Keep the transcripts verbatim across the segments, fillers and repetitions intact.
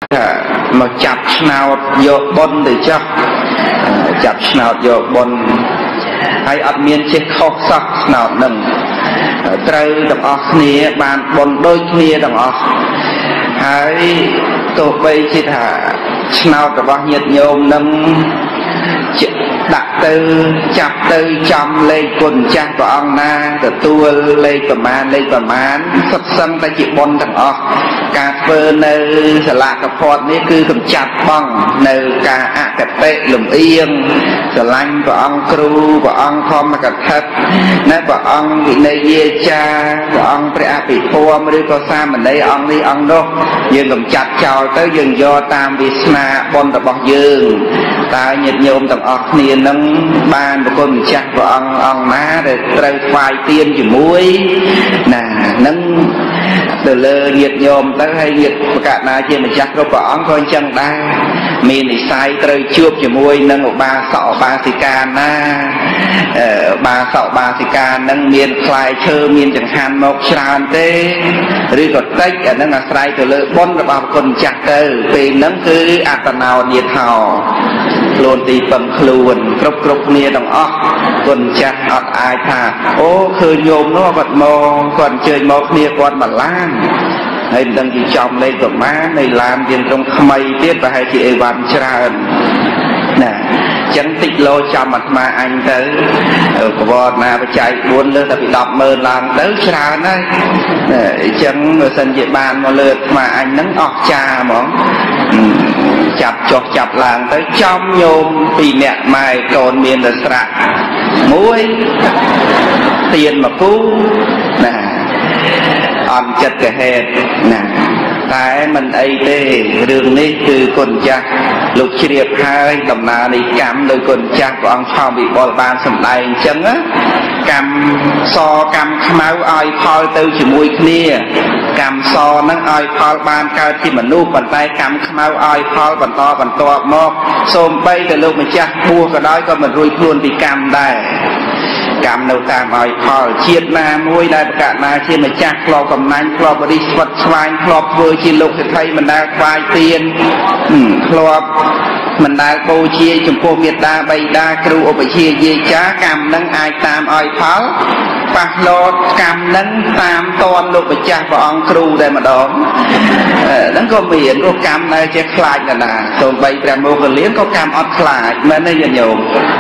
mà chặt nào vô bôn để chắc chặt nào vô bôn hay ăn miên chết khóc sắc nào nâng trời đồng óc nia bàn bôn đôi nia đồng óc hay tụi bây chỉ thả nào cả bao nhiêu nhôm nâng đặt từ chặt từ chăm lên quần trang của ông na từ tua lên của man lên của man sắp sân ta chỉ bôn thằng óc cà phê nơi sả lạc cà phọt này cứ cầm chặt bằng nơi cà ạ cà tệ lùm yên sả lanh của ông kêu của ông không mà cà thật nơi của ông bị nơi dê cha của ông phải áp bị phô mà đi có xa mình đây ông đi ông đâu dương cầm chặt chào tới dương do tam bị sna bôn tập bọc dương ta nhiệt nhôm thằng óc này nâng ban một con chặt của ông ông má để trời khoai tiên chỉ muối nè nâng từ lơ nhiệt nhôm tới hay nhiệt cả na trên mình chắc có bỏ coi chân đa mình thì sai trời chuột chỉ muối nâng một ba sọ ba xì can na ba sọ ba xì can nâng miền khai chơ miền chẳng hạn một tràn tê rồi còn tách ở nâng là sai từ lơ bón là bao con chặt từ vì nâng cứ ạt nào nhiệt hào luôn thì bằng luôn cốc cốc nia đồng óc còn chặt ọt ai thà ô khơi nhôm nó vật mò còn chơi mò nia còn mà lan hay đang chỉ chồng lên của má này làm tiền trong mây tiết và hai chị Evan Trần nè chẳng tích lô cho mặt mà anh tới ở của bọn mà chạy buôn lên là bị đọc mơ làm tới Trần đấy chẳng ở sân địa bàn mà lượt mà anh nắng ọt cha món chặt chọc chặt làng tới trong nhôm vì mẹ mày còn miền là sạ muối tiền mà cú nè ăn chất cái hệt nè tại mình ấy tê đường này từ con cha lục triệt hai đồng nào đi cắm đôi con cha của ông phong bị bò ban sầm đầy chân á cắm so cắm máu ai phơi từ chỉ mùi kia cắm so nắng ai phơi ban cao thì mình nuốt bàn tay cắm máu ai phơi bàn to bàn to mọc xôm bay từ lúc mình cha bua cái đó có mình rui luôn thì cắm đây cam nấu tam ai phơi chiết na muối đây cả na trên mà chắc lò cầm nanh lò body vật xoay lò vừa trên lục thì thấy mình đang quay tiền lò mình đang bố chia trong cô miệt đa bay đa kêu ở chia dây chá cam nâng ai tam ai pháo bạc lò cam nâng tam ton lục bạch cha vào ông kêu đây mà đón nâng có miệng có cam này che khai là nà rồi bay ra mua cái liếng có cam ọt khai mà đây là nhiều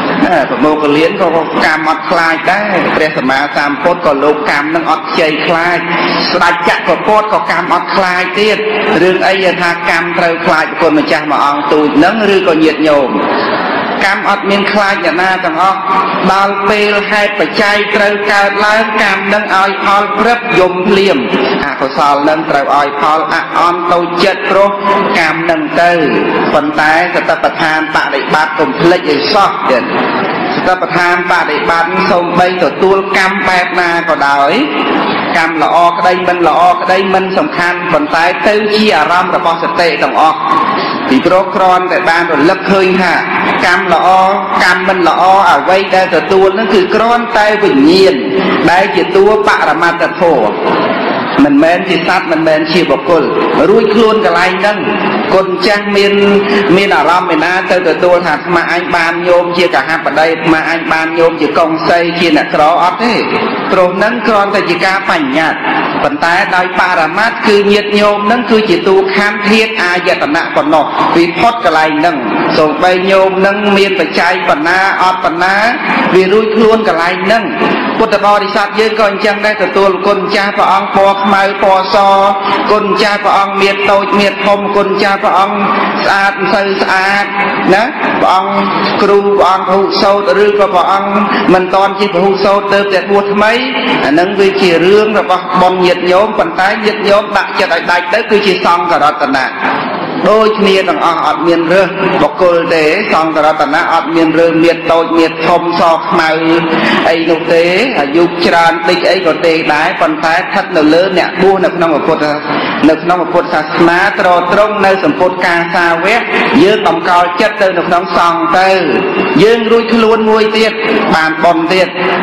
mua cái liếng có cam ọt khai đấyព្រះសម្មាសម្ពុទ្ធក៏លោកកម្មនឹងអត់ខ្ចីខ្លាចស្ដេចចក្រពតក៏កម្មអត់ខ្លាចទៀតរឿងអីថាកម្មត្រូវខ្លាចគុណម្ចាស់មួយអង្គទូចនឹងឬក៏ញាតិញោមកម្មអត់មានខ្លាចអ្នកណាទាំងអស់ដល់ពេលហេតុបច្ច័យត្រូវកើតឡើងកម្មនឹងឲ្យផលព្រឹបយំភ្លាមអកុសលនឹងត្រូវឲ្យផលអអន់តូចចិត្តព្រោះកម្មនឹងទៅប៉ុន្តែសតិប្បដ្ឋានបដិបត្តិកុំភ្លេចឲ្យសោះទៀតសតិប្បដ្ឋានបដិបត្តិសូម្បីទទួលកម្មបែបណាក៏ដោយកម្មល្អក្តីមិនល្អក្តីមិនសំខាន់ប៉ុន្តែទៅជាអារម្មណ៍របស់សតិទាំងអស់ពីព្រោះគ្រាន់តែបានរលឹកឃើញថាកម្មល្អកម្មមិនល្អអ្វីដែលទទួលនឹងគឺគ្រាន់តែវិញ្ញាណដែលជាតួបរមត្តធម៌មិនមែនជាសត្វមិនមែនជាបុគ្គលរួចខ្លួនកន្លែងហ្នឹងគុណចាស់មានមានអារម្មណ៍ឯណាទៅទទួលថាអាត្មាអញបានញោមជាកហបតីអាត្មាអញបានញោមជាកុងសីជាអ្នកក្រអត់ទេព្រោះហ្នឹងគ្រាន់តែជាការបញ្ញត្តិប៉ុន្តែដោយបរមត្តគឺញាតញោមហ្នឹងគឺជាតួខណ្ឌធាតុអាយតនៈប៉ុណ្ណោះវិផុតកន្លែងហ្នឹងសូម្បីញោមហ្នឹងមានបច្ច័យបណ្ណាអត់បណ្ណាវារួចខ្លួនកន្លែងហ្នឹងពុទ្ធបរិស័ទយើងក៏អញ្ចឹងដែរទទួលគុណចាស់ព្រះអង្គពណ៌ខ្មៅពណ៌សគុណចាស់ព្រះអង្គមានតូចមានធំគុណចាស់ព្រះអង្គស្អាតមិនសូវស្អាតណាព្រះអង្គគ្រូព្រះអង្គពហុសោតឬក៏ព្រះអង្គមិនតន់ជាពហុសោតទៅតែបួសថ្មីអានឹងវាជារឿងរបស់បុណ្យញាតិញោមប៉ុន្តែញាតិញោមដាក់ចិត្តឲ្យដាច់ទៅគឺជាសង្ឃរតនៈដូចគ្នាទាំងអស់អត់មានរើសបុគ្គលទេសង្ឃរតនៈអត់មានរើសមានតូចមានធំសខ្មៅអីនោះទេអាយុច្រើនតិចអីក៏ទេដែរប៉ុន្តែស្ថិតនៅលើអ្នកបួសនៅក្នុងពុទ្ធនៅក្នុងពុទ្ធសាសនាត្រត្រង់នៅសម្ពុតការសាវកយើងតម្កល់ចិត្តទៅនៅក្នុងសង្ឃទៅយើងរួចខ្លួនមួយទៀតបានបុណ្យទៀត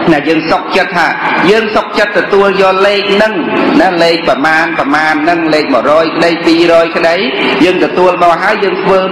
là dương sọc chất hả dương sọc chất từ tua do lên nâng nó lênประมาณประมาณ nâng lên một rồi đây pi rồi cái đấy dương từ tua bao hái dương phơ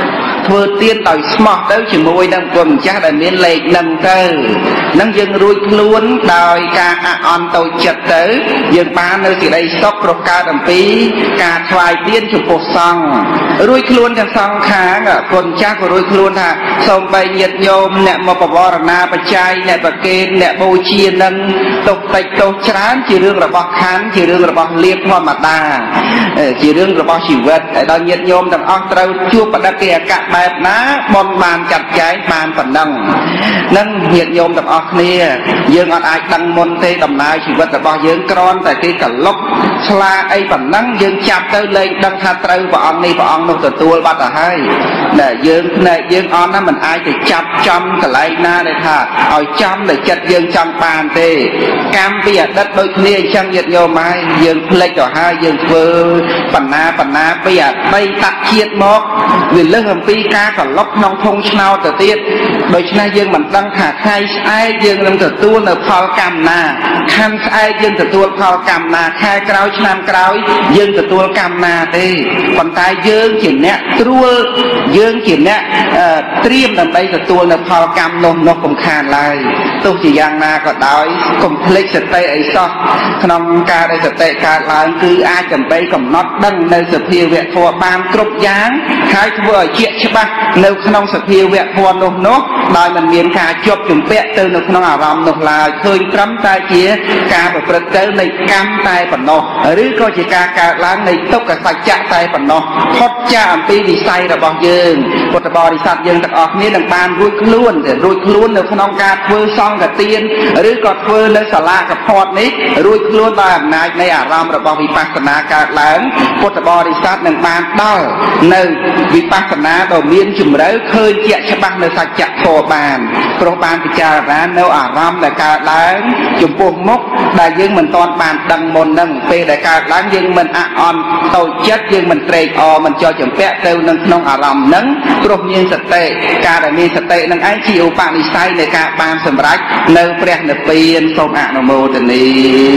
phơ tiên đòi smart tới chỉ môi nâng quần chắc là miếng lên nâng cơ nâng dương ruồi luôn đòi ca on tàu chật tới dương ba nơi thì đây sọc rồi ca đầm pi ca thoại tiên chụp bột xong ruồi luôn càng xong khá quần chắc của ruồi luôn hả xong bay nhiệt nhôm nè một bò na bạch trai nè bạch kê nè bôi chia nâng tục tạch tục chán chỉ riêng là bọc khán chỉ riêng là bọc liệt hoa mặt đà chỉ riêng là bọc chỉ vật đó nhiệt nhôm đằng ong trâu chua bạch đá kia cạn bẹp ná bon bàn chặt cháy bàn phần nâng nâng nhiệt nhôm đằng ong kia dương on ai đăng môn tê đầm nai chỉ vật là bọc dương cron tại cái cả lốc sla ấy phần nâng dương chạm tới lên đăng tha trâu và ong đi và ong nó từ tua bắt là hay để dương này dương on nó mình ai thì chặt trăm cả lại na đây thà hỏi trăm để chặt dương trăm bàn tê cam bây giờ đất đôi kia chân nhiệt nhôm mai dương plek cho hai dương phơ phần na phần na bây giờ bay tạt chiết mốc vì lưng hầm pi ca còn lóc nong thông snao từ tiết đôi khi dương mình đăng thả khai ai dương đang từ tua nợ phao cam na khăn ai dương từ tua phao cam na khai cào nam cào dương từ tua cam na tê còn tai dương chỉ nè tua dương chỉ nè triêm đằng đây từ tua nợ phao cam nôm nó cũng khàn lại tôi chỉ giang na có đói cùng plek sệt tê ấy so nong ca đây sệt tê ca lại cứ ai cầm bay cầm nót đăng nơi sệt thiêu vẹn thua ban cướp giáng khai vừa chuyện chứ ba nếu nong sệt thiêu vẹn thua nôm nốt đòi mình miền ca chụp chủng vẹn từ nó nong à rầm nốt là khơi trắm tay chia ca và bật tới này cam tay phần nọ rứ coi chỉ ca ca láng này tốc cả sạch chạ tay phần nọ thoát cha pi đi say là bao dương một bò đi sạch dương đặc ọt ní đằng ban ruồi luôn để ruồi luôn nếu nong ca thưa xong cả tiên rứ còn thưa nơi xà la cả phọt ní ruồi luôn là này này à rầm là bao vipassana cả láng một bò đi sạch đằng ban đau nơi vipassana đầu miên chùm rớ khơi chạ cho băng nơi sạch chạ thò bàn pro bàn thì cha ra nếu à rầm là cả láng chùm buông mốc đại dương mình toàn bàn đằng môn nâng pe đại ca láng dương mình à on tàu chết dương mình trade o mình cho chùm pẹ từ nâng nông à rầm nâng pro nhiên sạch tệ ca đại miên sạch tệ nâng ai chịu bàn đi say để cả bàn sầm rách nơi pre nợ piên sông ạ nó mô tình đi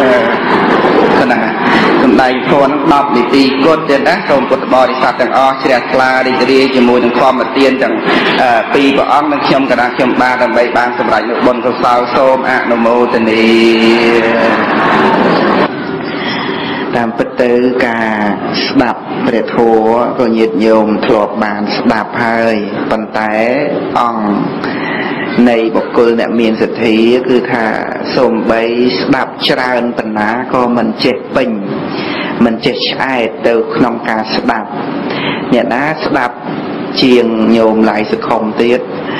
cái này còn đại con đọc đi tì cốt trên đó sông cốt bò đi sạch thằng o sẽ là đi đi chỉ mùi thằng kho mà tiên thằng pi của ông nâng châm cả đang châm ba thằng bảy bàn sầm rách nước bồn cầu sao sông ạ nó mô tình đi tam bát tư cả đạp để thua rồi nhiệt nhôm thọp bàn đạp hơi bàn té ong này bọc cừu nè miền sệt thí cứ thà sôm bay đạp tràn bàn ná có mình chết bình mình chết ai từ nông ca đạp nhà ná đạp chiêng nhôm lại sự không tiết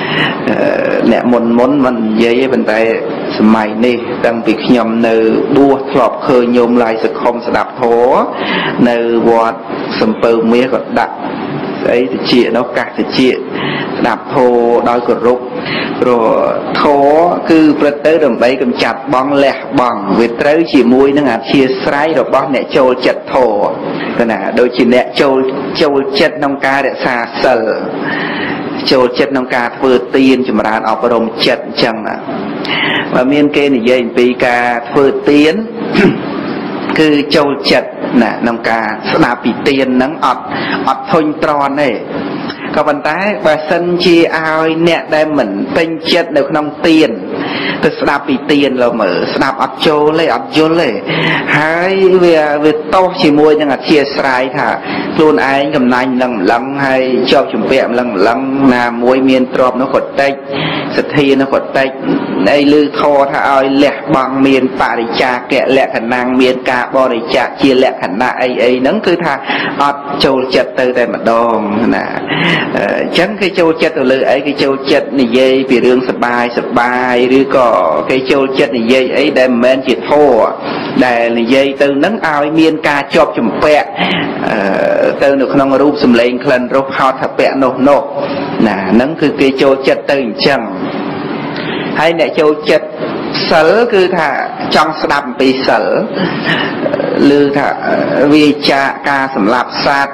nè muốn muốn mình dây bên tay mày nè đang việc nhầm nợ bua thọp khơi nhôm lại sự không sẽ đạp thố nợ vọt sầm pơ mía còn đặt ấy thì chị nó cắt thì chị đạp thô đôi cột rục rồi thố cứ bật tới đồng bay cầm chặt bong lẹ bằng về tới chỉ mũi nó ngạt chia sải rồi bong nẹt trâu chặt thô cái nào đôi chỉ nẹt trâu trâu chặt nông ca để xa sờ trâu chặt nông ca vừa tiên chùm ra ở đồng chặt chẳng à và miền kê này dây pi ca vừa tiến cứ trâu chặt nè nông ca đạp bị tiền nắng ọt ọt thôn tròn này có bàn tay bà sân chia ai nè đem mình tinh chết được nông tiền tôi đạp bị tiền là mở đạp ọt trâu lấy ọt trâu lấy hai về về to chỉ mua nhưng mà chia sài thà luôn ai cầm nành lần lần hay cho chùm vẹm lần lần là muối miên trộm nó khột tách sạch thi nó khột tách đây lư thô thà ai lẹ bằng miền bà đi cha kẹ lẹ khả năng miền cả bò đi cha chia lẹ khả năng ấy ấy nắng cứ thà ọt trâu chật từ đây mà đòn nè chẳng cái trâu chật từ lư ấy cái trâu chật này dây vì đường sập bài sập bàiឬក៏cái trâu chật này dây ấy để men chỉ thô để này dây từ nắng ai miền cả chọc chùm vẹm từ được nông rùm sầm lên khăn rốt hot thập vẹm nổ nổ nè nắng cứ cái trâu chật từ chẳng hay nè châu chết sở cứ thà trong đập bị sở lư thà vì cha ca sầm lạp sát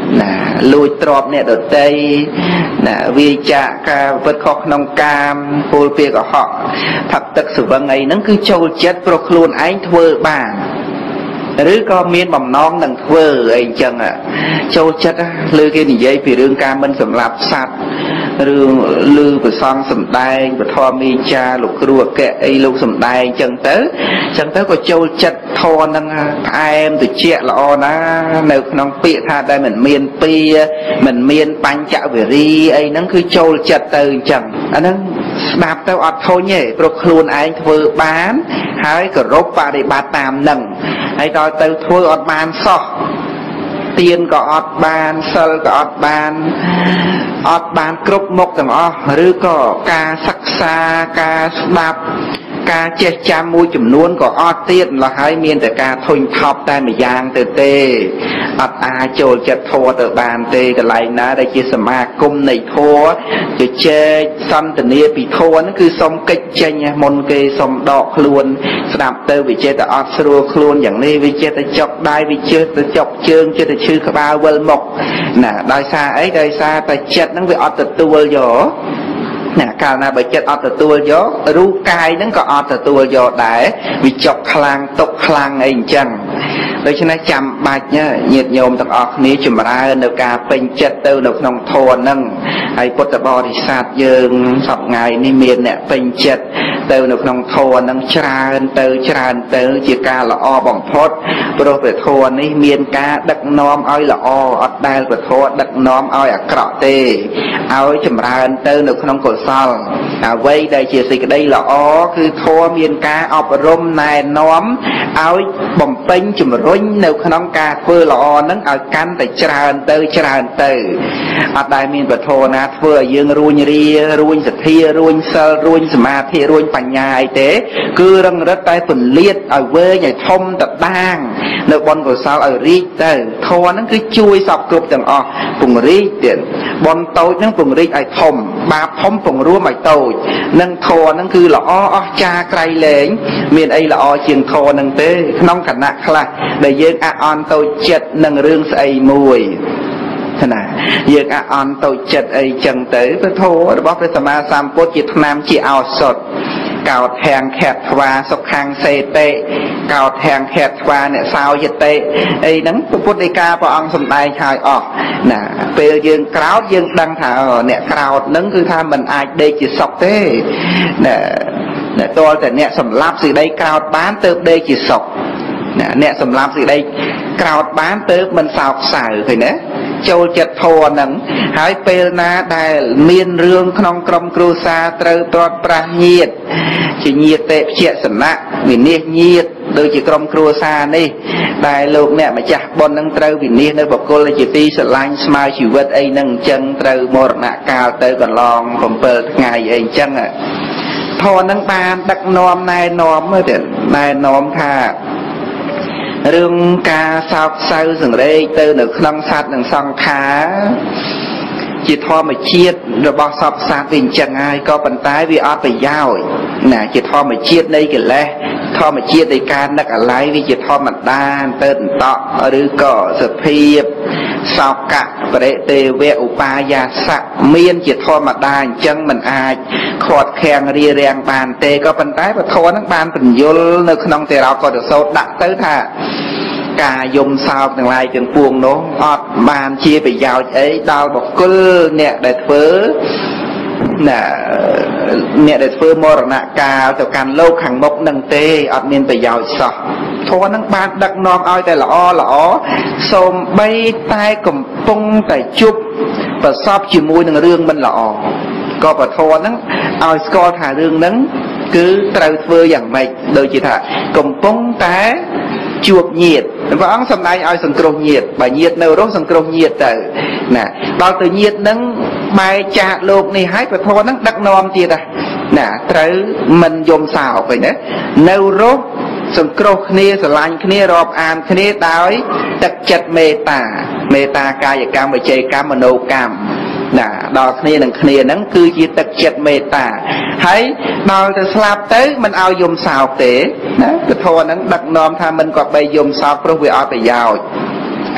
ណាលួចទ្រព្យអ្នកដទៃណាវាចាកការពិតខុសក្នុងកាមពលពាកកុហកផឹកទឹកស្វឹងអីហ្នឹងគឺចូលចិត្តព្រោះខ្លួនឯងធ្វើបានឬក៏មានបំណងនឹងធ្វើអីចឹងចូលចិត្តលើគេនិយាយពីរឿងការមិនសម្លាប់សត្វរឿងលឺប្រសងសំដែងពធមេចាលោកគ្រូអគ្គអីលោកសំដែងចឹងទៅចឹងទៅក៏ចូលចិត្តធរនឹងផ្អែមត្រជាក់ល្អណានៅក្នុងពាក្យថាដែលមិនមានពីមិនមានបញ្ចវេរីអីហ្នឹងគឺចូលចិត្តទៅអញ្ចឹងអាហ្នឹងស្ដាប់ទៅអត់ធុញទេព្រោះខ្លួនឯងធ្វើបានហើយគោរពបប្រតិបត្តិតាមនឹងហើយដល់ទៅធ្វើអត់បានសោះទានក៏អត់បានសិលក៏អត់បានអត់បានគ្រប់មុខទាំងអស់ឬក៏ការសិក្សាការស្ដាប់ការចេះចាំមួយចំនួនក៏អត់ទៀតម្ល៉េះហើយមានតែការធុញថប់តែម្យ៉ាងទៅទេអត់អាចចូលចិត្តធម៌ទៅបានទេកន្លែងណាដែលជាសមាគមនៃធម៌ជជែកសន្ទនាពីធម៌ហ្នឹងគឺសុំកិច្ចចេញមុនគេសុំដកខ្លួនស្ដាប់ទៅវាចេះតែអត់ស្រួលខ្លួនយ៉ាងនេះវាចេះតែចុកដៃវាចេះតែចុកជើងចេះតែឈឺក្បាលវិលមុខណាដោយសារអីដោយសារតែចិត្តហ្នឹងវាអត់ទទួលយកណាកាលណាបើចិត្តអត់ទទួលយករូបកាយហ្នឹងក៏អត់ទទួលយកដែរវាចុកខ្លាំងទុកខ្លាំងអីអញ្ចឹងដូច្នេះចាំបាច់ញាតិញោមទាំងអស់គ្នាចម្រើននៅការពេញចិត្តទៅនៅក្នុងធម៌ហ្នឹងហើយពុទ្ធបរិស័ទយើងសប្តាហ៍នេះមានអ្នកពេញចិត្តទៅនៅក្នុងធម៌ហ្នឹងច្រើនទៅច្រើនទៅជាការល្អបំផុតព្រោះព្រះធម៌នេះមានការដឹកនាំឲ្យល្អអត់ដែលព្រះធម៌ដឹកនាំឲ្យអាក្រក់ទេឲ្យចម្រើនទៅនៅក្នុងកុសលអ្វីដែលជាសេចក្តីល្អគឺធម៌មានការអប់រំណែនាំឲ្យបំពេញជំរុញនៅក្នុងការធ្វើល្អហ្នឹងឲ្យកាន់តែច្រើនទៅច្រើនទៅអត់ដែលមានពធណាធ្វើឲ្យយើងរួញរារួញសទ្ធារួញសិលរួញសមាធិរួញបញ្ញាអីទេគឺរឹងរិតតែពន្លាតឲ្យវែងឲ្យធំតដាងនៅបុណ្យកុសលឲ្យរីកទៅធម៌ហ្នឹងគឺជួយសពគ្រប់ទាំងអស់ពង្រីកទៀតបុណ្យតូចហ្នឹងពង្រីកឲ្យធំបាបធំពង្រួមឲ្យតូចនឹងធម៌ហ្នឹងគឺល្អអស្ចារ្យក្រៃលែងមានអីល្អជាងធម៌ហ្នឹងទេក្នុងគណៈខ្លះដែលយើងអអន់តូចចិត្តនឹងរឿងស្អីមួយណាយើងអអន់តូចចិត្តអីចឹងទៅព្រះធម៌របស់ព្រះសម្មាសម្ពុទ្ធជាថ្នាំជាឱសថកោតធាំងខេតធ្វាសុខាំងសេតិកោតធាំងខេតធ្វាអ្នកសោយតិអីហ្នឹងពុទ្ធដីកាព្រះអង្គសម្ដែងឲ្យអស់ណាពេលយើងក្រោតយើងដឹងថាអ្នកក្រោតហ្នឹងគឺថាมันអាចដេកជាសុខទេណាអ្នកតលតែអ្នកសម្លាប់សេចក្តីក្រោតបានទៅដេកជាសុខណាអ្នកសម្លាប់សេចក្តីក្រោតបានទៅមិនសោកសៅឃើញទេចូលចិត្តធម៌ហ្នឹងហើយពេលណាដែលមានរឿងក្នុងក្រុមគ្រួសារត្រូវព្រាត់ប្រាសញាតិជាញាតិភជាសនៈវិនិច្ឆ័យញាតិដូចជាក្រុមគ្រួសារនេះដែលលោកអ្នកម្ចាស់បុណ្យហ្នឹងត្រូវវិនិច្ឆ័យនៅបកគលជាទីស្រឡាញ់ស្មើជីវិតអីហ្នឹងអញ្ចឹងត្រូវមរណកាលទៅកន្លងbảyថ្ងៃអីអញ្ចឹងធម៌ហ្នឹងបានដឹកនាំណែនាំទៅណែនាំថារឿងការសោកសៅសង្រេកទៅនៅក្នុងសត្វនិងសង្ខារជាធម្មជាតិរបស់សពសត្វវាអញ្ចឹងហើយក៏ប៉ុន្តែវាអត់ប្រយោជន៍ណាជាធម្មជាតិនៃកិលេសធម្មជាតិនៃការនឹកអាល័យវាជាធម្មតាទៅតន្តឬក៏សភាពសោកៈបរិទេវៈឧបាយាសៈមានជាធម្មតាអញ្ចឹងមិនអាចខាត់ខាំងរារាំងបានទេក៏ប៉ុន្តែពធហ្នឹងបានបញ្យលនៅក្នុងទេរកតសោតដាក់ទៅថាការយំសោកទាំងឡាយទាំងពួងនោះអត់បានជាប្រយោជន៍អីដល់បុគ្គលអ្នកដែលធ្វើណាអ្នកដែលធ្វើមរណកាលទៅកាន់លោកខាងមុខនឹងទេអត់មានប្រយោជន៍សោះធម៌នឹងបានដឹកនាំឲ្យតែល្អល្អសូម្បីតែកំពុងតែជប់ប្រសពជាមួយនឹងរឿងមិនល្អក៏ពធហ្នឹងឲ្យស្គាល់ថារឿងហ្នឹងគឺត្រូវធ្វើយ៉ាងម៉េចដូចជាថាកំពុងតែជួបញាតិព្រះអង្គសម្ដែងឲ្យសង្គ្រោះញាតិបើញាតិនៅរស់សង្គ្រោះញាតិទៅណាដល់ទៅញាតិហ្នឹងបែកចាកលោកនេះហើយព្រះធម៌ហ្នឹងដឹកនាំទៀតណាត្រូវមិនយំសោកវិញណានៅរស់សង្គ្រោះគ្នាស្រឡាញ់គ្នារាប់អានគ្នាដោយទឹកចិត្តមេត្តាមេត្តាកាយកម្មវិច័យកម្មមនោកម្មណាដល់គ្នានឹងគ្នាហ្នឹងគឺជាទឹកចិត្តមេត្តាហើយដល់ទៅស្លាប់ទៅមិនឲ្យយំសោកទេណាពធហ្នឹងដឹកនាំថាមិនក៏បីយំសោកព្រោះវាអត់ប្រយោជន៍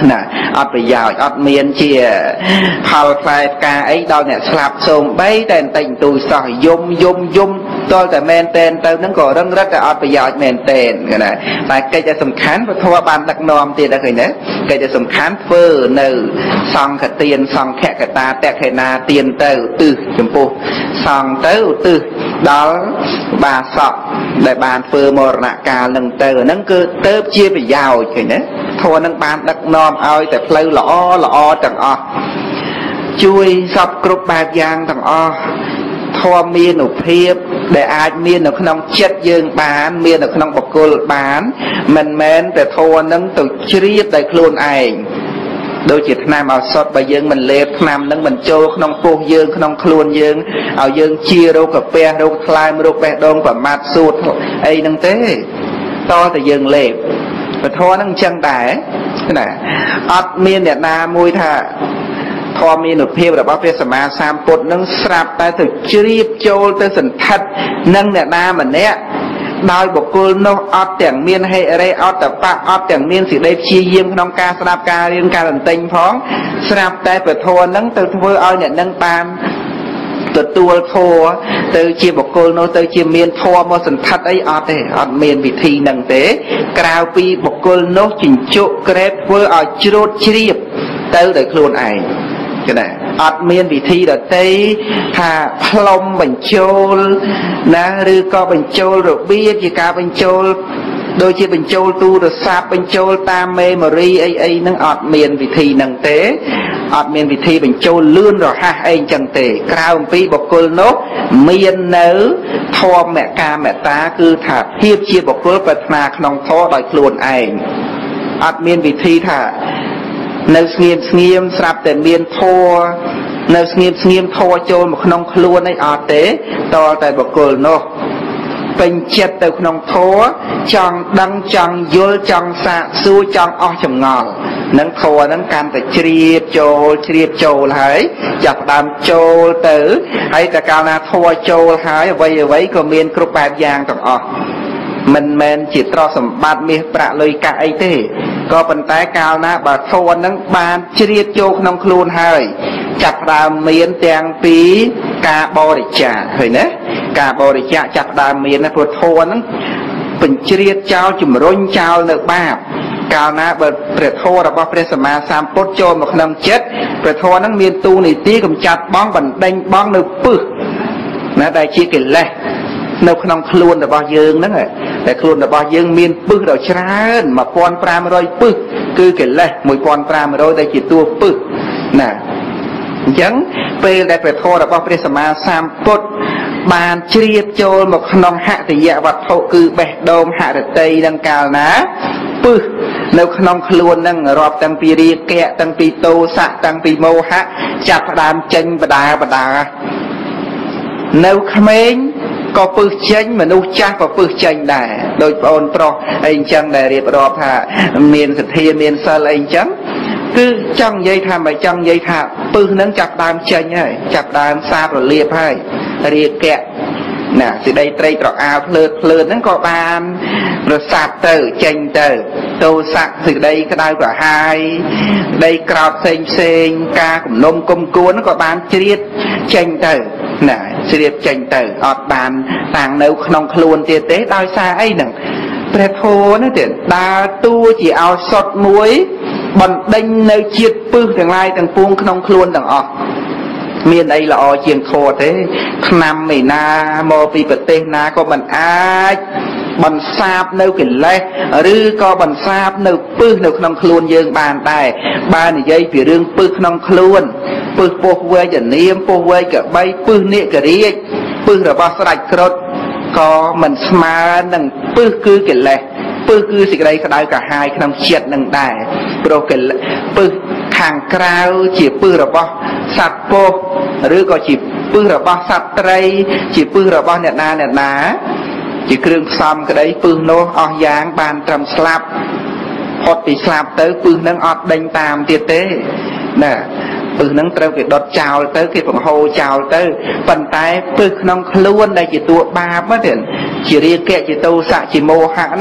ណាអត់ប្រយោជន៍អត់មានជាផលផ្លែផ្កាអីដល់អ្នកស្លាប់សូម្បីតែបន្តិចបន្តួចសោះយំយំយំតលតែមែនតែនទៅហ្នឹងក៏រឹងរឹតតែអត់ប្រយោជន៍មែនតែនណាតែកិច្ចដែលសំខាន់ពធបានដឹកនាំទៀតដែរឃើញទេកិច្ចដែលសំខាន់ធ្វើនៅសង្ឃទានសង្ឃកតាតខេណាទានទៅឧទ្ទិសចំពោះសង្ឃទៅឧទ្ទិសដល់បាសកដែលបានធ្វើមរណកាលនឹងទៅហ្នឹងគឺទៅជាប្រយោជន៍ឃើញទេធម៌នឹងបានដឹកនាំឲ្យតែផ្លូវល្អល្អទាំងអស់ជួយសពគ្រប់បែបយ៉ាងទាំងអស់ធម៌មានឧភាពដែលអាចមាននៅក្នុងចិត្តយើងបានមាននៅក្នុងបុគ្គលបានមិនមែនតែធម៌នឹងទៅជ្រាបដោយខ្លួនឯងដូចជាថ្នាំឱសថបើយើងមិនលេបថ្នាំនឹងមិនចូលក្នុងពោះយើងក្នុងខ្លួនយើងឲ្យយើងជារោគកាពះរោគថ្លើមរោគបេះដូងប្រមាថសួតអីហ្នឹងទេតតែយើងលេបពធហ្នឹងអញ្ចឹងដែរណាអត់មានអ្នកណាមួយថាធម៌មានឧភាពរបស់ព្រះសម្មាសម្ពុទ្ធនឹងស្រាប់តែទៅជ្រាបចូលទៅសន្ធិដ្ឋនឹងអ្នកណាម្នាក់ដោយបុគ្គលនោះអត់ទាំងមានហេរេអត់តបៈអត់ទាំងមានសេចក្តីព្យាយាមក្នុងការស្ដាប់ការរៀនការរន្ទិញផងស្រាប់តែពធនឹងទៅធ្វើឲ្យអ្នកនឹងបានទទួលធម៌ទៅជាបុគ្គលនោះទៅជាមានធម៌មកសន្ធិដ្ឋអីអត់ទេអត់មានវិធីនឹងទេក្រៅពីបុគ្គលនោះជញ្ជក់ក្រេបធ្វើឲ្យជ្រួតជ្រាបទៅដោយខ្លួនឯងគឺណាអត់មានវិធីដទៃថាផ្លុំបញ្ចូលណាឬក៏បញ្ចូលរបៀបជាការបញ្ចូលដូចជាបញ្ចូលទូរស័ព្ទបញ្ចូលតាមមេម៉ូរីអីអីហ្នឹងអត់មានវិធីហ្នឹងទេអត់មានវិធីបញ្ចូលលឿនរហ័សអីចឹងទេក្រៅអំពីបុគ្គលនោះមាននៅធម្មកាមេតាគឺថាភាពជាបុគ្គលប្រាថ្នាក្នុងធម៌ដោយខ្លួនឯងអត់មានវិធីថានៅស្ងៀមស្ងៀមស្រាប់តែមានធម៌នៅស្ងៀមស្ងៀមធម៌ចូលមកក្នុងខ្លួនអីអត់ទេតតែបុគ្គលនោះពេញចិត្តទៅក្នុងធម៌ចង់ដឹងចង់យល់ចង់សាកសួរចង់អស់ចម្ងល់នឹងធម៌ហ្នឹងកាន់តែជ្រាបចូលជ្រាបចូលហើយចាប់ផ្ដើមចូលទៅហើយតែកាលណាធម៌ចូលហើយអ្វីអ្វីក៏មានគ្រប់បែបយ៉ាងទាំងអស់មិនមែនជាទ្រព្យសម្បត្តិមាសប្រាក់លុយកាក់អីទេក៏ប៉ុន្តែកាលណាបើធម៌ហ្នឹងបានជ្រាបចូលក្នុងខ្លួនហើយចាប់ផ្ដើមមានទាំងពីការបរិច្ចាគឃើញទេការបរិច្ចាគចាប់ផ្ដើមមានណាព្រោះធម៌ហ្នឹងបញ្ជ្រាបចោលជំរុញចោលនៅបាបកាលណាបើព្រះធម៌របស់ព្រះសម្មាសម្ពុទ្ធចូលមកក្នុងចិត្តព្រះធម៌ហ្នឹងមានទូនីតិកម្ចាត់បងបណ្ដេញបងនៅពឹសណាដែលជាកិលេសនៅក្នុងខ្លួនរបស់យើងហ្នឹងតែខ្លួនរបស់យើងមានពឹសដល់ច្រើនmột nghìn năm trămពឹសគឺកិលេសmột nghìn năm trămដែលជាតួពឹសណាអញ្ចឹងពេលដែលព្រះធម៌របស់ព្រះសម្មាសម្ពុទ្ធបានជ្រាបចូលមកក្នុងហតិយវត្ថុគឺបេះដូងហឫទ័យនឹងកាលណាពឹសនៅក្នុងខ្លួននឹងរាប់តាំងពីរាគៈតាំងពីទោសៈតាំងពីមោហៈចាប់ផ្ដើមចេញបដាបដានៅក្មេងក៏ពឹសចេញមនុស្សចាស់ក៏ពឹសចេញដែរដោយបងអូនប្រុសអីអញ្ចឹងដែលរៀបរាប់ថាមានសទ្ធាមានសិលអីអញ្ចឹងគឺចង់និយាយថាមិនចង់និយាយថាពឹសនឹងចាប់ដើមចេញហើយចាប់ដើមសាបរលាបហើយរាគៈណាសេចក្តីត្រេកត្រអាលភ្លើតភ្លើតហ្នឹងក៏បានប្រសាទទៅចេញទៅទោសៈសេចក្តីក្តៅក្រហាយក្តីក្រោធផ្សេងផ្សេងការគំនុំគុំគួនក៏បានជ្រៀតចេញទៅណាជ្រៀតចេញទៅអត់បានតាំងនៅក្នុងខ្លួនទៀតទេដោយសារអីហ្នឹងព្រះធម៌ហ្នឹងទៀតដើរតួជាឱសថមួយបណ្ដេញនៅជាតិពឹសទាំងឡាយទាំងពួងក្នុងខ្លួនទាំងអស់មានអីល្អជាងធម៌ទេថ្នាំឯណាមកពីប្រទេសណាក៏មិនអាចបន្សាបនៅកិលេសឬក៏បន្សាបនៅពឹសនៅក្នុងខ្លួនយើងបានដែរបើនិយាយពីរឿងពឹសក្នុងខ្លួនពឹសពោះវែកនាមពោះវែកកបីពឹសនិករាជពឹសរបស់ស្ដេចគ្រុឌក៏មិនស្មើនឹងពឹសគឺកិលេសពឹសគឺសេចក្តីក្តៅក្រហាយក្នុងចិត្តនឹងដែរព្រោះកិលេសពឹសខាងក្រៅជាពឹសរបស់សត្វពោះឬក៏ជាពឹសរបស់សត្វត្រីជាពឹសរបស់អ្នកណាអ្នកណាជាគ្រឿងផ្សំក្តីពឹសនោះអស់យ៉ាងបានត្រឹមស្លាប់ផុតពីស្លាប់ទៅពឹសនឹងអត់ដេញតាមទៀតទេណាពឹសនឹងត្រូវគេដុតចោលទៅគេបង្ហូរចោលទៅប៉ុន្តែពឹសក្នុងខ្លួនដែលជាតួបាបហ្នឹងជារាគៈជាទោសៈជាមោហៈណា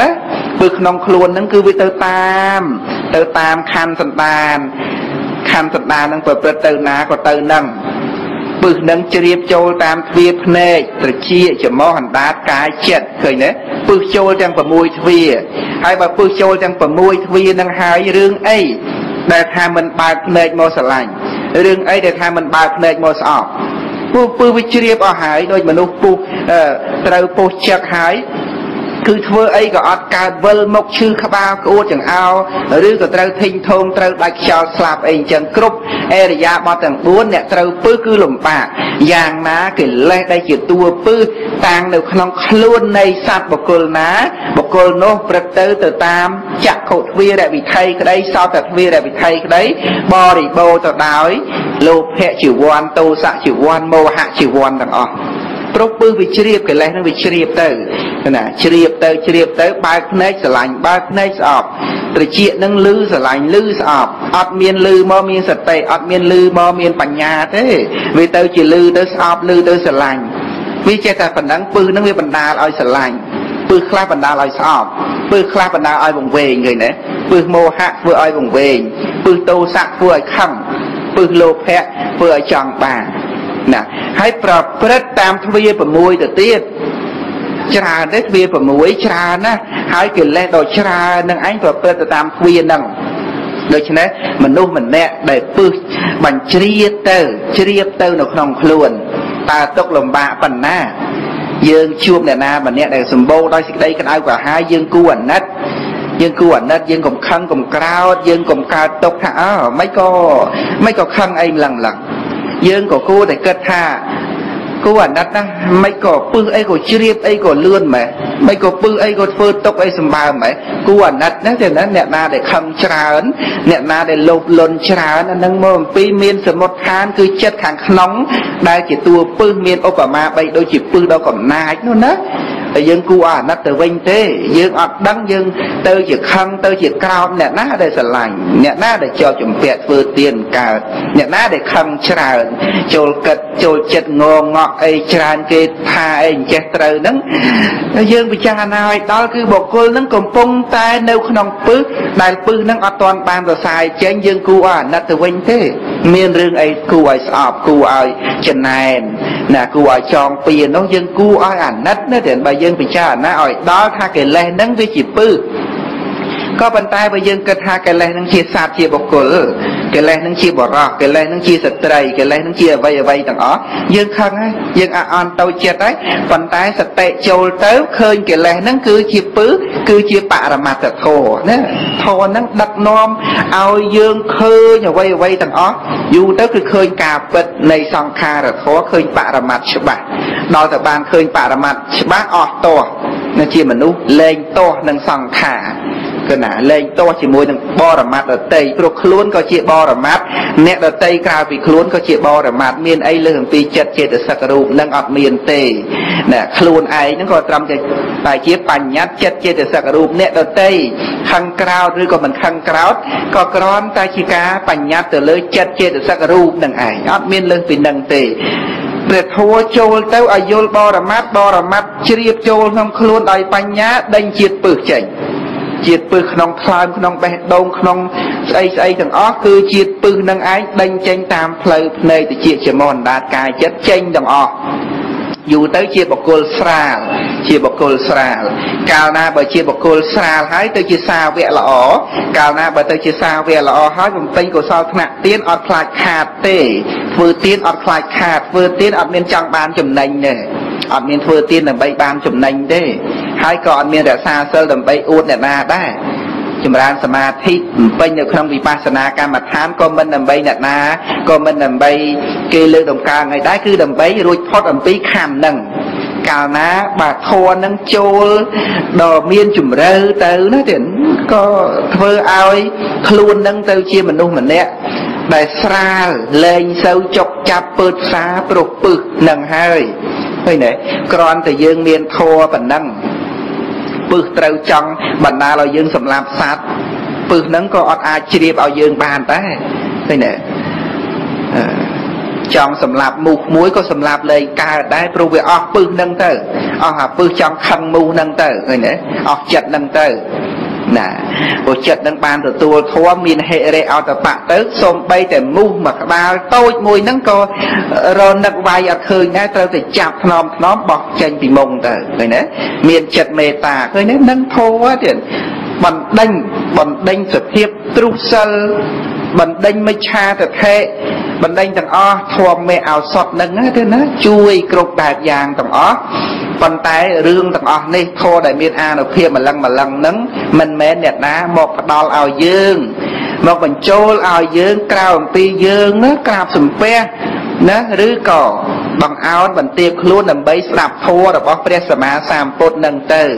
ពឹសក្នុងខ្លួនហ្នឹងគឺវាទៅតាមទៅតាមខណ្ឌសន្តានខណ្ឌសន្តានហ្នឹងប្រព្រឹត្តទៅណាក៏ទៅហ្នឹងពឹសនឹងជ្រាបចូលតាមទ្វារភ្នែកត្រចៀកច្រមុះអណ្ដាតកាយចិត្តឃើញទេពឹសចូលទាំង6ទ្វារហើយបើពឹសចូលទាំង6ទ្វារនឹងហើយរឿងអីដែលថាមិនបើកភ្នែកមកស្រឡាញ់រឿងអីដែលថាមិនបើកភ្នែកមកស្អប់ពឹសពឹសវាជ្រាបអស់ហើយដូចមនុស្សពុះត្រូវពុះចឹកហើយគឺធ្វើអីក៏អត់កើតវិលមកឈឺក្បាលក្អួតចង្អោឬក៏ត្រូវធីងធងត្រូវដាច់ខ្យល់ស្លាប់អីអញ្ចឹងគ្រប់អេរយាបថទាំងបួនអ្នកត្រូវពឹសគឺលំបាកយ៉ាងណាកិលេសដែលជាតួពឹសតាំងនៅក្នុងខ្លួននៃសត្វបុគ្គលណាបុគ្គលនោះព្រឹកទៅទៅតាមចក្ខុទ្វារវិថីក្តីសោតទ្វារវិថីក្តីបរិបូរទៅដោយលោភៈជីវ័នទោសៈជីវ័នមោហៈជីវ័នទាំងអស់ព្រោះពឹសវាជ្រាបកិលេសនឹងវាជ្រាបទៅណាជ្រាបទៅជ្រាបទៅបើកភ្នែកស្រឡាញ់បើកភ្នែកស្អប់ត្រចៀកនឹងលឺស្រឡាញ់លឺស្អប់អត់មានលឺមកមានសតិអត់មានលឺមកមានបញ្ញាទេវាទៅជាលឺទៅស្អប់លឺទៅស្រឡាញ់វាចេះតែប៉ុណ្ណឹងពឹសនឹងវាបណ្ដាលឲ្យស្រឡាញ់ពឹសខ្លះបណ្ដាលឲ្យស្អប់ពឹសខ្លះបណ្ដាលឲ្យវង្វេងឃើញទេពឹសមោហៈធ្វើឲ្យវង្វេងពឹសទោសៈធ្វើឲ្យខឹងពឹសលោភៈធ្វើឲ្យចង់បានណាហើយប្រព្រឹត្តតាមទ្វារ6ទៅទៀតច្រើនទេទ្វារ6ច្រើនណាហើយកិលេសដ៏ច្រើននឹងឯងប្រព្រឹត្តទៅតាមទ្វារហ្នឹងដូច្នេះមនុស្សម្នាក់ដែលពឹសបញ្ជ្រាបទៅជ្រាបទៅនៅក្នុងខ្លួនតើទុកលំបាកប៉ុណ្ណាយើងជួបអ្នកណាម្នាក់ដែលសម្បូរដោយសេចក្តីក្តៅក្រហាយយើងគួរអាណិតយើងគួរអាណិតយើងកុំខឹងកុំក្រោធយើងកុំកើតទុកថាអើមិនក៏មិនក៏ខឹងអីម្លឹងម្លឹងយើងក៏គួរតែគិតថាគួរអាណិតណាមិនក៏ពឹសអីក៏ជ្រាបអីក៏លឿនម៉េចមិនក៏ពឹសអីក៏ធ្វើទុកអីសម្បើមម៉េចគួរអាណិតណាតែណាអ្នកណាដែលខឹងច្រើនអ្នកណាដែលលោភលន់ច្រើនអានឹងមកអំពីមានសមុទ្រឋានគឺចិត្តខាងក្នុងដែលជាតួពឹសមានឧបមាបីដូចជាពឹសដល់កំណាចនោះណាតែយើងគួរអាណិតទៅវិញទេយើងអត់ដឹងយើងទៅជាខឹងទៅជាក្រោធអ្នកណាដែលស្រឡាញ់អ្នកណាដែលជាប់ជំពាក់ធ្វើទៀនកើតអ្នកណាដែលខឹងច្រើនចូលគិតចូលចិត្តងងក់អីច្រើនគេថាអីអញ្ចេះត្រូវហ្នឹងយើងពិចារណាឲ្យដល់គឺបុគ្គលហ្នឹងកំពុងតែនៅក្នុងពឹសដែលពឹសហ្នឹងអត់ទាន់បានប្រសាយចេញយើងគួរអាណិតទៅវិញទេមានរឿងអីគួរឲ្យស្អប់គួរឲ្យចំណែនណាគួរឲ្យចងពៀននោះយើងគួរឲ្យអាណិតណាតែបើយើងពិចារណាឲ្យដល់ថាកិលេសហ្នឹងវាជាពឹសក៏ប៉ុន្តែបើយើងគិតថាកិលេសហ្នឹងជាសត្វជាបុគ្គលកិលេសហ្នឹងជាបរិសកិលេសហ្នឹងជាស្ត្រីកិលេសហ្នឹងជាអ្វីអ្វីទាំងអស់យើងខឹងហើយយើងអអន់ទៅចិត្តហើយប៉ុន្តែសតិចូលទៅឃើញកិលេសហ្នឹងគឺជាពឹសគឺជាបរមត្តធម៌ណាធម៌ហ្នឹងដឹកនាំឲ្យយើងឃើញអ្វីអ្វីទាំងអស់យូរទៅគឺឃើញការពិតនៃសង្ខារធម៌ឃើញបរមត្តច្បាស់ដល់តែបានឃើញបរមត្តច្បាស់អស់ទោសនៅជាមនុស្សលែងទោសនឹងសង្ខារគឺណាលែងទោសជាមួយនឹងបរមត្តដតីព្រោះខ្លួនក៏ជាបរមត្តអ្នកដតីក្រៅពីខ្លួនក៏ជាបរមត្តមានអីលើអំពីចិត្តចេតសិករូបនឹងអត់មានទេណាខ្លួនឯងហ្នឹងក៏ត្រឹមតែតែជាបញ្ញត្តិចិត្តចេតសិករូបអ្នកដតីខឹងក្រោធឬក៏មិនខឹងក្រោធក៏គ្រាន់តែជាការបញ្ញត្តិទៅលើចិត្តចេតសិករូបនឹងឯងអត់មានលើសពីនឹងទេព្រះធម៌ចូលទៅឲ្យយល់បរមត្តបរមត្តជ្រាបចូលក្នុងខ្លួនដោយបញ្ញាដេញជាតិពឹសចេញជាតិពឹសក្នុងថ្លើមក្នុងបេះដូងក្នុងស្អីស្អីទាំងអស់គឺជាតិពឹសនឹងឯងដេញចេញតាមផ្លូវភ្នែកទៅជាចំអណ្ដាតកាយចិត្តចេញទាំងអស់យូរទៅជាបុគ្គលស្រាលជាបុគ្គលស្រាលកាលណាបើជាបុគ្គលស្រាលហើយទៅជាសាវកល្អកាលណាបើទៅជាសាវកល្អហើយបំពេញកុសលថ្នាក់ទានអត់ខ្លាចខាតទេធ្វើទានអត់ខ្លាចខាតធ្វើទានអត់មានចង់បានចំណេញទេអត់មានធ្វើទានដើម្បីបានចំណេញទេហើយក៏អត់មានរក្សាសិលដើម្បីអួតអ្នកណាដែរចម្រើនសមាធិបំពេញនៅក្នុងវិបស្សនាកម្មដ្ឋានក៏មិនដើម្បីអ្នកណាក៏មិនដើម្បីគេលើកតម្កើងឲ្យដែរគឺដើម្បីរួចផុតអំពីខណ្ឌហ្នឹងកាលណាបាទធម៌ហ្នឹងចូលដល់មានជំរឿទៅណាទៀតក៏ធ្វើឲ្យខ្លួនហ្នឹងទៅជាមនុស្សម្នាក់ដែលស្រាលលែងសូវចុកចាប់ពើផ្សាព្រោះពឹសនឹងហើយឃើញទេគ្រាន់តែយើងមានធម៌ប៉ុណ្ណឹងពឹសត្រូវចង់បណ្ដាលឲ្យយើងសម្លាប់សត្វពឹសហ្នឹងក៏អត់អាចជ្រាបឲ្យយើងបានដែរឃើញទេ trong sầm lạp mù muối có sầm lạp lên ca đái pro về óc pư nâng tơ óc hà pư trong khăn mù nâng tơ người nè óc chật nâng tơ nè bộ chật nâng bàn từ tua thua miền hệ rễ ao tập bạc tới xôm bay để mù mà ba tôi mùi nâng co rồi nâng vai ở khơi ngay tơ thì chạp nóm nóm bọt chân bị mông tơ người nè miền chật mê tà người nè nâng thô quá thì bằng đinh bằng đinh sự hiệp tru sơ bằng đinh mới cha thật hệ bằng đinh thằng o thua mẹ ảo sọt nâng á thế nó chui cột đạp vàng thằng o còn tay rương thằng o này thua đại miền a nó kia mà lăng mà lăng nâng mình mẹ nẹt ná một đòn ảo dương một mình trôi ảo dương cao pi dương nó cao sầm pe nó rứ cỏ bằng áo bằng tiệp luôn làm bấy đạp thua rồi bóc pre sma sam pot nâng tư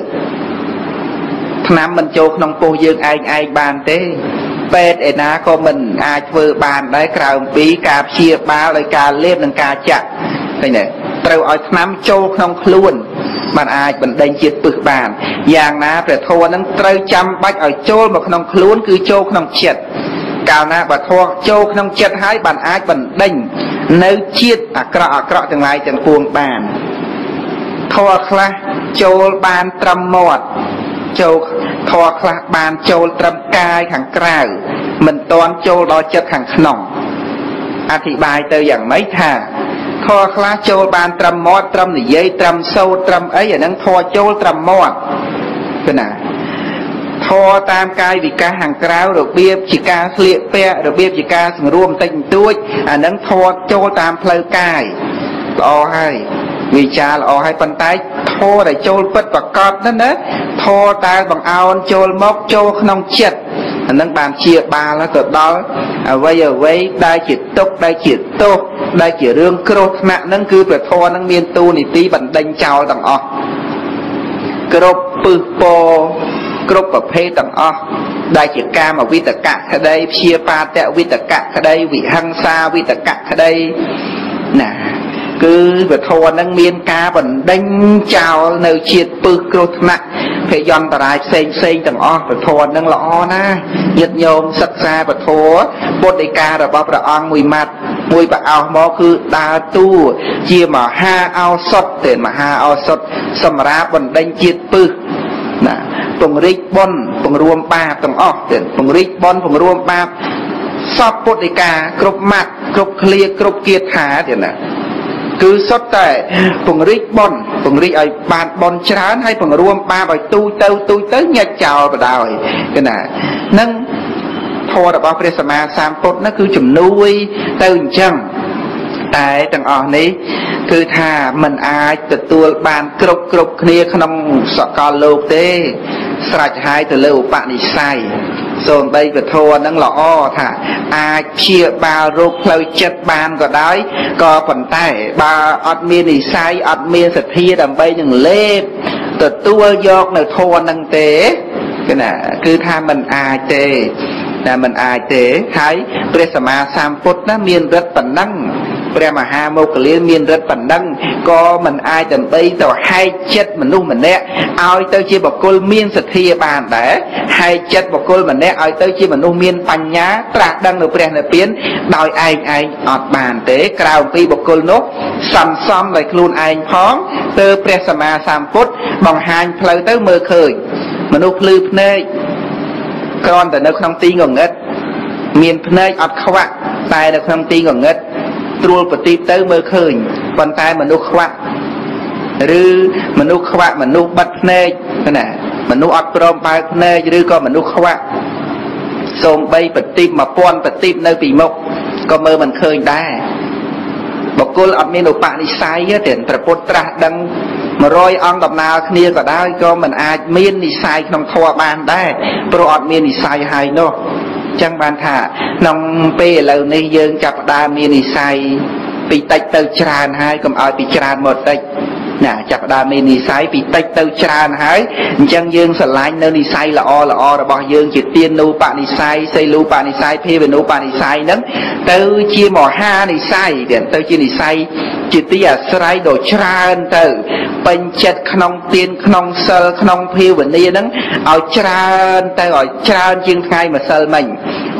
năm mình chốt nông cô dương anh anh bàn thếเป็ดไอ้นาก็มันอาจเวอร์บานได้กล่าวปีกาเชียบาเลยกาเล็บนังกาจักนี่เนี่ยเราเอาน้ำโจกน้องคล้วนมันอาจมันเดินจิตปึกบานอย่างนะแต่โทนั้นเราจำบัดเอาโจกมาน้องคล้วนคือโจกน้องเฉียดกาวนะบัดโทโจกน้องเฉียดให้บันอาจบันเด้งเนื้อเฉียดอักระอักระจังไรจังพวงบานโทคละโจลบานตรำหมดโจทอคลาบานโจลตรำกายขังกล้าวมันตอนโจลดอจัดขังขนมอธิบายเตยอย่างไม่ท่าทอคลาโจลบานตรำมอดตรำหนีเย้ตรำโซตรำไอ้อย่างนั้นทอโจลตรำมอดเป็นไงทอตามกายวิกาห่างกล้าวระเบียบจิกาเสียเปะระเบียบจิกาสังรวมติงตุ้ยอันนั้นทอโจลตามเพลกายรอให้วิจารณ์เอาให้ปันไตโทแต่โจลเปิดประกอบนั่นนะโทตาบังเอาโจลมกโจขนมเจ็ดอันนั้นบางเชียบาแล้วเกิดดอเอาไว้เอาไว้ได้จิตตกได้จิตโตได้จิตเรื่องโกรธหนักนั่นคือประโทนั่งเมียนตูนิตีบันเดงเจ้าต่างออกกรบปืนโปกรบประเภทต่างออกได้จิตกามาวิตกะคดีเชียปาแต่วิตกะคดีวิหังซาวิตกะคดีน่ะคือแบบโทนั่งเมียนกาบันเด้งเจ้าเนื้อเฉียดปึกโกรธหนักพยอนตรายเซ็งเซ็งต่างอ้อแบบโทนั่งละอ้อนะยึดโยมศึกษาแบบโทบทในการระบอบระอังมวยมัดมวยแบบเอาหมอคือตาตู้เจียมาห้าเอาสดเตือนมาห้าเอาสดสมราบันเด้งเฉียดปึกนะปงริกบอนปงรวมปาต่างอ้อเตือนปงริกบอนปงรวมปาสอบบทในการกรบมัดกรบเคลียกรบเกียร์ขาเตือนนะคือสดแต่ปงริกบอนปงริกไอ้บานบอนชราให้ปงรวมปาไปตู้เต้าตู้เต้าเนี่ยเจ้าไปได้กันนะนั่งพอแต่ว่าพระสมาสามปดนั่นคือจุ่มนุ้ยเต้าจังแต่ต่างออกนี้คือถ้ามันอาจจะตัวบานกรบกรบเคลียขนมสกอลโลกเต้สลายหายตัวเร็วปะนิสัยส่วนใบกระโทนั่งหล่ออ้อท่าอาเชียบาโรคเพลย์จัดบานก็ได้ก็ผ่อนใต้บาอัดเมียนิสัยอัดเมียสัตย์ดำใบอย่างเล็บตัวตัวยกในโทนั่งเตะก็น่ะคือถ้ามันอาเตะแต่มันอาเตะใช้เปรสมาสามพุทธนะเมียนรัตปันนั่งเปรมาหาโมกเลียเมียนรัตปันนั่งก็มันอาจจะไปต่อให้เจ็ดมันนุ่มมันเนี้ยเอาเตอร์ชีบอกกลเมียนสัตย์บานแต่ให้เจ็ดบอกกลมันเนี้ยเอาเตอร์ชีมันนุ่มเมียนปัญญาตรักดังในเปรในเปลี่ยนโดยไอ้ไอ้อดบานเตะกล่าวปีบอกกลนกซ้ำซ้ำเลยคลูนไอ้พ้องเตอเปรสมาสามพุทธบางหายเพลย์เตอเมื่อเคยมนุษย์พลืบเนยก่อนแต่ในคำตีงงเงิดเมียนเพเนยอัดขวะตายในคำตีงงเงิดตรูปฏิเตอเมื่อเคยวันตายมนุษย์ขวะหรือมนุษย์ขวะมนุษย์บัดเพเนยนั่นแหละมนุษย์อัดปลอมไปเพเนยหรือก็มนุษย์ขวะส่งใบปฏิมาป้อนปฏิในปีมกก็เมื่อมันเคยได้บอกกุลอัดเมนุปะนิสัยเยอะเด่นแต่ปตระดังมารอยอังดับนาเคลียก็ได้ก็มันอาจมีนิสัยน้องทวบานได้โปรดมีนิสัยให้เนาะจังบานท่าน้องเป้เราในยืนจับดามีนิสัยปีติเตอจานให้ก็เอาปีจานหมดได้น่ะจับดามีนิสัยปีติเตอจานให้จังยืนสลายเนนิสัยละอละอระบยืนจิตเตียนนูปานิสัยใส่ลูปานิสัยเพ่เป็นนูปานิสัยนั้นเตอเชี่ยหมอห้านิสัยเด่นเตอจีนิสัยจิตติยาสลายโดจานเตอเป็นจัดขนมเตียนขนมเซลขนมเพ่วันนี้นั้นเอาจานเตอเอาจานจึงไงมาเซลมัน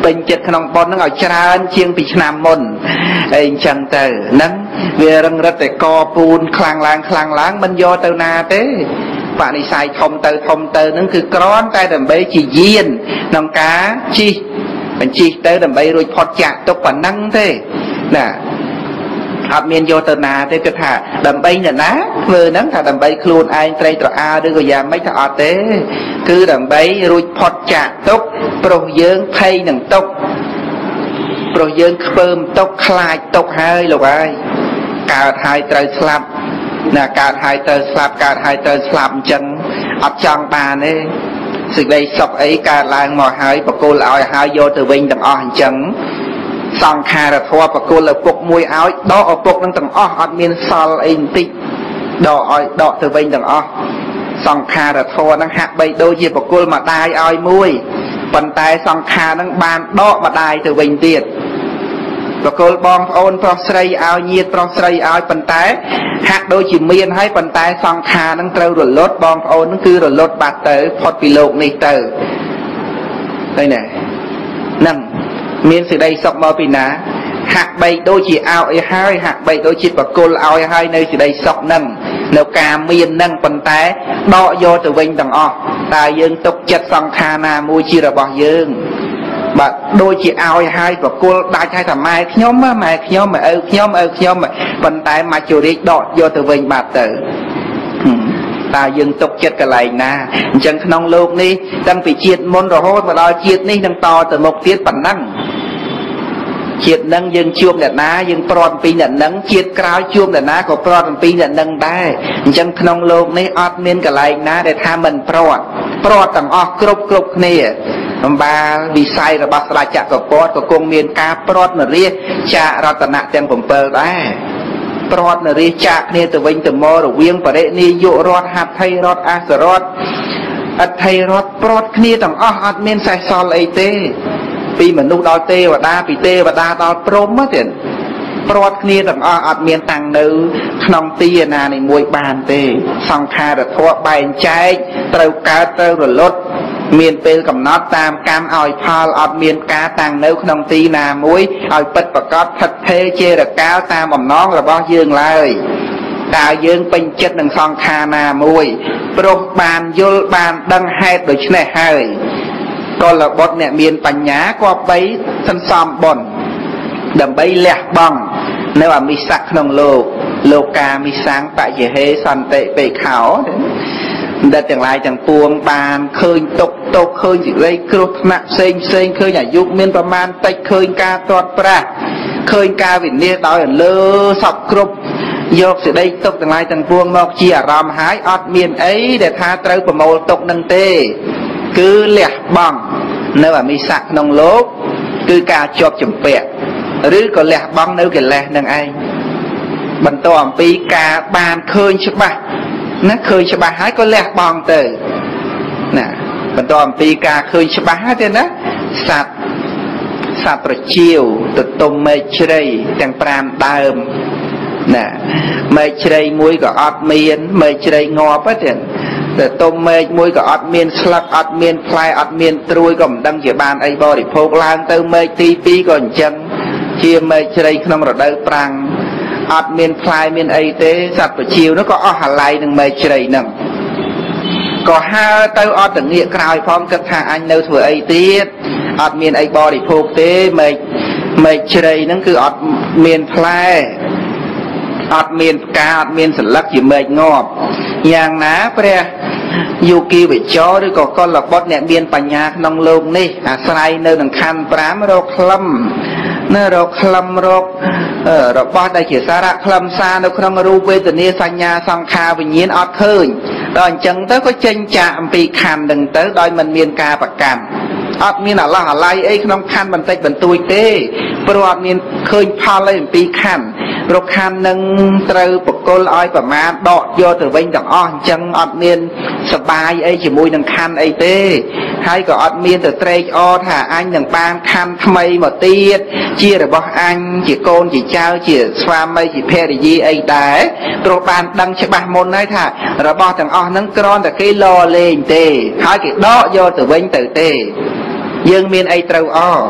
ពេញចិត្តក្នុងប៉ុនហ្នឹងឲ្យច្រើនជាងពីឆ្នាំមុនអីអញ្ចឹងទៅហ្នឹងវារឹងរិតតែកពូនខ្លាំងឡើងខ្លាំងឡើងមិនយកទៅណាទេបនិស័យធំទៅធំទៅហ្នឹងគឺគ្រាន់តែដើម្បីជាយានក្នុងការជិះបញ្ជិះទៅដើម្បីរួចផុតចាកទុកប៉ុណ្ណឹងទេណាអត់មានយកទៅណាទេគឺថាដើម្បីអ្នកណាធ្វើហ្នឹងថាដើម្បីខ្លួនឯងត្រេកត្រអាលឬក៏យ៉ាងម៉េចថាអត់ទេគឺដើម្បីរួចផុតចាកទុកព្រោះយើងភ័យនឹងទុកព្រោះយើងខ្ពើមទុកខ្លាចទុកហើយលោកហើយកើតហើយត្រូវស្លាប់ណាកើតហើយត្រូវស្លាប់កើតហើយត្រូវស្លាប់អញ្ចឹងអត់ចង់បានទេសេចក្តីសុខអីកើតឡើងមកហើយបកគលឲ្យហើយយកទៅវិញទាំងអស់អញ្ចឹងសង្ខារធម៌បកគលឪពុកមួយឲ្យដកឪពុកនឹងទាំងអស់អត់មានសល់អីបន្តិចដកឲ្យដកទៅវិញទាំងអស់សង្ខារធម៌នឹងហាក់បីដូចជាបកគលម្ដាយឲ្យមួយប៉ុន្តែសង្ខារនឹងបានដកម្ដាយទៅវិញទៀតបកគលបងប្អូនប្រុសស្រីឲ្យញាតិប្រុសស្រីឲ្យប៉ុន្តែហាក់ដូចជាមានហើយប៉ុន្តែសង្ខារនឹងត្រូវរលត់បងប្អូននឹងគឺរលត់បាត់ទៅផុតពីโลกនេះទៅឃើញទេហ្នឹងមានសេចក្តីសុខមកពីណាហាក់បីដូចជាឲ្យអីហើយហាក់បីដូចជាបកគលឲ្យហើយនៅសេចក្តីសុខហ្នឹងនៅការមានហ្នឹងប៉ុន្តែដកយកទៅវិញទាំងអស់តើយើងទុកចិត្តសង្ខារណាមួយជារបស់យើងបាទដូចជាឲ្យហើយបកគលដាច់ឲ្យថាម៉ែខ្ញុំម៉ែខ្ញុំម៉ែឪខ្ញុំឪខ្ញុំប៉ុន្តែមកជរាជដកយកទៅវិញបាត់ទៅតើយើងទុកចិត្តកន្លែងណាអញ្ចឹងក្នុងโลกនេះតាំងពីជាតិមុនរហូតមកដល់ជាតិនេះនឹងតទៅមុខទៀតប៉ុណ្ណឹងជាតិនឹងយើងជួបអ្នកណាយើងប្រត់អំពីអ្នកនឹងជាតិក្រោយជួបអ្នកណាក៏ប្រត់អំពីអ្នកនឹងដែរអញ្ចឹងក្នុងโลกនេះអត់មានកន្លែងណាដែលថាមិនប្រត់ប្រត់ទាំងអស់គ្រប់គ្រប់គ្នាអំបាលវិស័យរបស់ស្ដេចចក្រពតក៏គង់មានការប្រត់នរាជចាករតនៈទាំង7ដែរប្រត់នរាជចាកគ្នាទៅវិញទៅមករវាងបរិនិយុរដ្ឋហត្ថីរដ្ឋអសរដ្ឋអថីរដ្ឋប្រត់គ្នាទាំងអស់អត់មានសេះសល់អីទេពីមនុស្សដល់ទេវតាពីទេវតាដល់ព្រហ្មទៀតប្រត់គ្នាទាំងអស់អត់មានតាំងនៅក្នុងទីណានីមួយបានទេសង្ខារធម៌បែងចែកត្រូវកើតត្រូវរលត់មានពេលកំណត់តាមកម្មឲ្យផលអត់មានការតាំងនៅក្នុងទីណាមួយឲ្យពិតប្រកបថិតថេរជារកាលតាមបំណងរបស់យើងឡើយតើយើងពេញចិត្តនឹងសង្ខារណាមួយព្រោះបានយល់បានដឹងហេតុដូច្នេះហើយកលបុត្រអ្នកមានបញ្ញាគប្បីសន្សំបុណ្យដើម្បីលះបង់នៅអមិសៈក្នុងលោកលោកាមិសੰបយហេសន្តិបេខោដែលទាំងឡាយទាំងពួងបានឃើញទុកទុកឃើញសេចក្តីគ្រោះថ្នាក់ផ្សេងផ្សេងឃើញអាយុមានប្រមាណតិចឃើញការទាត់ប្រាស់ឃើញការវិនិច្ឆ័យដោយអលើសពគ្រប់យកសេចក្តីទុកទាំងឡាយទាំងពួងមកជាអារម្មណ៍ហើយអត់មានអីដែលថាត្រូវប្រមូលទុកនឹងទេគឺលះបង់នៅអមិសៈក្នុងលោកគឺការជាប់ជំពាក់ឬក៏លះបង់នៅកិលេសនឹងឯងបន្តអំពីការបានឃើញច្បាស់ណាឃើញច្បាស់ហើយក៏លះបង់ទៅណាបន្តអំពីការឃើញច្បាស់ហើយទេណាសត្វសត្វប្រជៀវទទុំមេឃជ្រៃទាំង5ដើមណាមេឃជ្រៃមួយក៏អត់មានមេឃជ្រៃងាប់ទេតែទុំមេឃមួយក៏អត់មានស្លឹកអត់មានផ្លែអត់មានត្រួយក៏មិនដឹងជាបានអីបរិភោគឡើងទៅមេឃទី2ក៏អញ្ចឹងជាមេឃជ្រៃក្នុងរដូវប្រាំងអត់មានផ្លែមានអីទេសត្វប្រជៀវនោះក៏អស់អាល័យនឹងមេឃជ្រៃហ្នឹងក៏ហើទៅអត់តងាកក្រោយផងគិតថាអញនៅធ្វើអីទៀតអត់មានអីបរិភោគទេមេឃមេឃជ្រៃហ្នឹងគឺអត់មានផ្លែអត់មានផ្កាអត់មានសន្លឹកជាមេឃងាប់យ៉ាងណាព្រះយោគីវិចរឬក៏កុលបុត្រអ្នកមានបញ្ញាក្នុងโลกនេះអាស្រ័យនៅនឹងខណ្ឌ5រកក្លឹមនៅរកក្លឹមរករបស់ដែលជាសារៈខ្លឹមសារនៅក្នុងរូបវេទនាសញ្ញាសង្ខារវិញ្ញាណអត់ឃើញដល់អញ្ចឹងទៅក៏ចេញចាកអំពីខណ្ឌនឹងទៅដោយមិនមានការប្រកាន់អត់មានអាឡោះអាល័យអីក្នុងខណ្ឌបន្តិចបន្តួចទេព្រោះអត់មានឃើញផលអីអំពីខណ្ឌរកខណ្ឌនឹងត្រូវបកគលឲ្យប្រមាណដកយកទៅវិញទាំងអស់អញ្ចឹងអត់មានសបាយអីជាមួយនឹងខណ្ឌអីទេហើយក៏អត់មានទៅត្រេកអរថាអញនឹងបានខណ្ឌថ្មីមកទៀតជារបស់អញជាកូនជាចៅជាស្វាមីជាភរិយាអីដែរព្រោះបានដឹងច្បាស់មុនហើយថារបស់ទាំងអស់ហ្នឹងគ្រាន់តែគេលលេងទេហើយគេដកយកទៅវិញទៅទេយើងមានអីត្រូវអ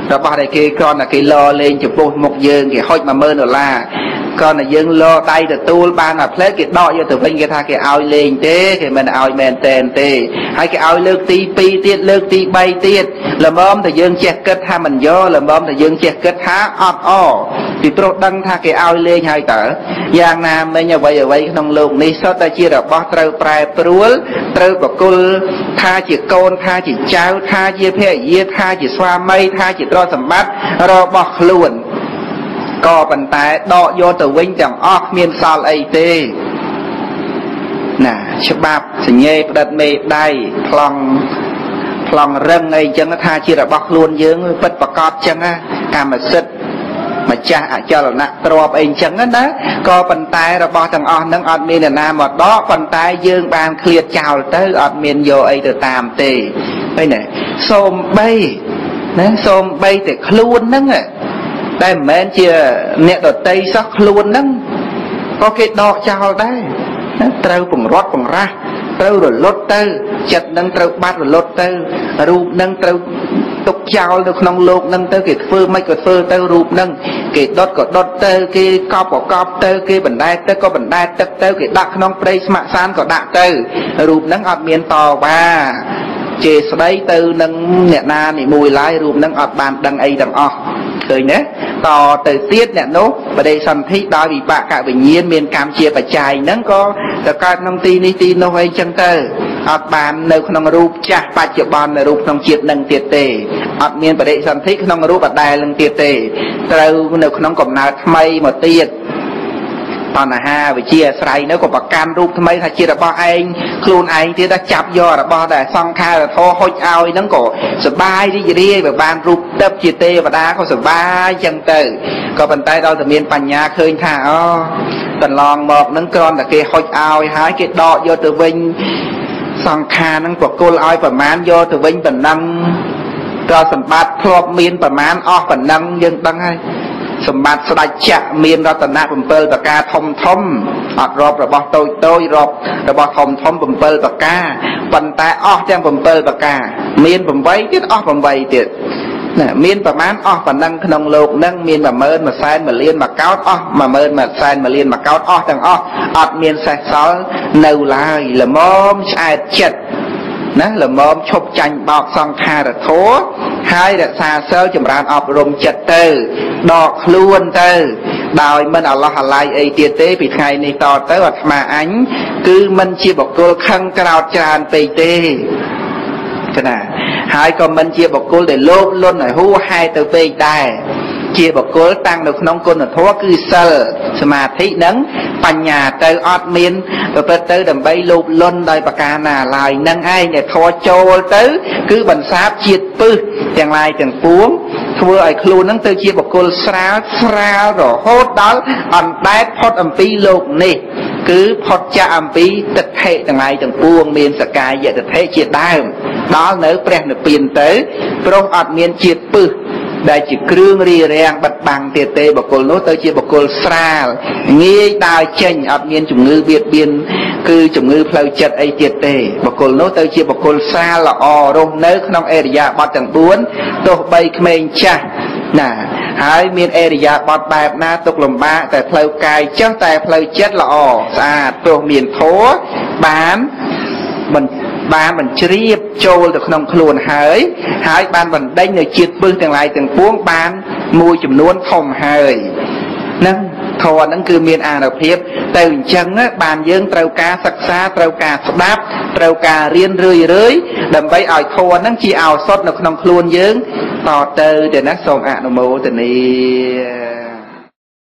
rồi bao đây kia con là cái lo lên chụp bột một dương cái hôi mà mơ nữa là con là dương lo tay từ tu ban là phết cái đọ vô từ bên cái tha cái ao lên thế cái mình ao men tên tê hay cái ao lược ti pi tiết lược ti bay tiết là mơm thì dương che kết ha mình vô là mơm thì dương che kết há ọt o thì tôi đăng tha cái ao lên hai tở giang nam bên nhà vậy vậy trong lục này sao ta chia được bao trâu prai pruol trâu bọc cul tha chỉ côn tha chỉ cháu tha chia phe chia tha chỉ xoa mây tha chỉ đo sầm bát ro bọc luôn có bàn tay đọ vô từ vinh chẳng óc miên sao ấy tê nè chụp bạp sẽ nhẹ đặt mê đai plong plong răng ấy chẳng tha chia là bọc luôn dương bật bọc cọp chẳng á cảm mà sứt mà cha cho là nặng trộp ấy chẳng á đó có bàn tay rồi bỏ thằng óc nâng ọt miên là nam một đó bàn tay dương bàn khliệt chào tới ọt miên vô ấy từ tam tê đây này xôm bay nè xôm bay thì luôn nâng à đây mến chia nẹ đợt tây sắc luôn nâng có cái đọ chào đây trâu bằng rót bằng ra trâu rồi lốt tư chật nâng trâu bát rồi lốt tư rụp nâng trâu tục chào được nông lục nâng tới cái phơ mấy cái phơ trâu rụp nâng cái đốt có đốt tư cái cọp có cọp tư cái bẩn đai tư có bẩn đai tư tư cái đặc nông prey mạ san có đặc tư rụp nâng ọt miền tò ba chế sấy tư nâng nhẹ na thì mùi lái rụp nâng ọt bàn đằng ấy đằng o cười nhé tò từ tiết nè nốt và đây sân thích đó vì bạn cả bình nhiên miền cam chia và chài nâng có từ coi nông ti ni ti nô hay chân tơ ọt bàn nơi nông rụp chả ba triệu bàn là rụp nông chiết nâng tiệt tề ọt miền và đây sân thích nông rụp và đài nâng tiệt tề từ nơi nông cổng nào mây một tiệt còn là ha về chia sài nếu có bạc cam rụp thay mấy thay chia là bao anh luôn anh thì đã chập do là bao để xong khai là thô hôi ao nó có sự bay đi gì đi và ban rụp đập chia tê và đá có sự bay chân từ có bàn tay đâu từ miền Pành Nhà khơi thả ó tần lòn một nâng con là kia hôi ao hái cái đọ vô từ vinh xong khai nó có cô ai và man vô từ vinh tần năng cho sầm bát thọp miền và man o phần năng dân tăng hayสมบัติสดาจะมีนรัตนะปุ่มเปิลปากกาทอมทอมอดรอบระบอบโตยโตยรอบระบอบทอมทอมปุ่มเปิลปากกาปันแต่ออกแจ้งปุ่มเปิลปากกามีนปุ่มไว้ติดออกปุ่มไว้ติดเนี่ยมีนประมาณออกปันนั่งขนมโลกนั่งมีนมาเมินมาแซนมาเลียนมาเก้าออกมาเมินมาแซนมาเลียนมาเก้าออกต่างออกอดมีนแสกซ้อนเนื้อลายละมอมชายเจ็ดนะละมอมชบจันบอกซองคาระโถให้แต่ซาเซลจำรานอบรมจัดเตอร์ดอกล้วนเตอร์ดาวมันอัลลอฮฺอะไรไอเตียเต้ปิดไงในต่อเตอร์วัดมาอันคือมันชีบอกตัวขังกราวจานไปเต้ขนาดหายก็มันชีบอกตัวเดี๋ยวโลบล้นหน่อยหูให้เตอร์ไปได้เชียบอกตัวตั้งในน้องคนหน่อยเพราะว่าคือเซลสมาธินั้นปัญญาเตอร์อดมินตัวเตอร์ดำไปโลบล้นโดยประการนาลายนั่งไอ้เนี่ยทอโจเตอร์คือบรรซาบเฉียดปื้ออย่างไรอย่างป้วงทัวไอ้ครูนั่งเตอร์เชียบอกตัวสาวสาวหล่อโคตรดาวอันได้พอดอัมปีโลกนี่คือพอดจะอัมปีตัดเทอย่างไรอย่างป้วงเมียนสกายอย่าตัดเทเฉียดได้ดาวเนื้อแปลงเนื้อเปลี่ยนเตอร์โปรอัดเมียนเฉียดปื้อได้จิตเครื่องรีแรงบัดบังเตะเตะบกลโน้ตเตอร์เชียบกลสาลงี้ดาวเชนอับเงียนจุ่มงือเบียดเบียนคือจุ่มงือเพลย์จัดไอเตะเตะบกลโน้ตเตอร์เชียบกลสาลออรมเนื้อขนมเอริยาบัดจังบ้วนตัวใบเขมงชะน่ะหายเมียนเอริยาบัดแบบหน้าตกลมบ้าแต่เพลย์กายเจ้าแต่เพลย์จัดละออสะอาดตัวเมียนโถบานมันบ้านมันเชียบโจลแต่ขนมขลุ่นหายหายบ้านมันได้เนื้อจีดปื้งต่างไรต่างป้วงบ้านมวยจุ่มนวลทอมหายนั่นทอนั่นคือเมียนอาเราเพียบแต่จังนะบ้านเยื่อเตากาศักษาเตากาสดับเตากาเรียนเรื่อยเรื่อยดำไปอ่อยทอนั่นจีเอาสดในขนมขลุ่นเยื่อต่อเตอเดี๋ยวนักส่งอนุโมทนี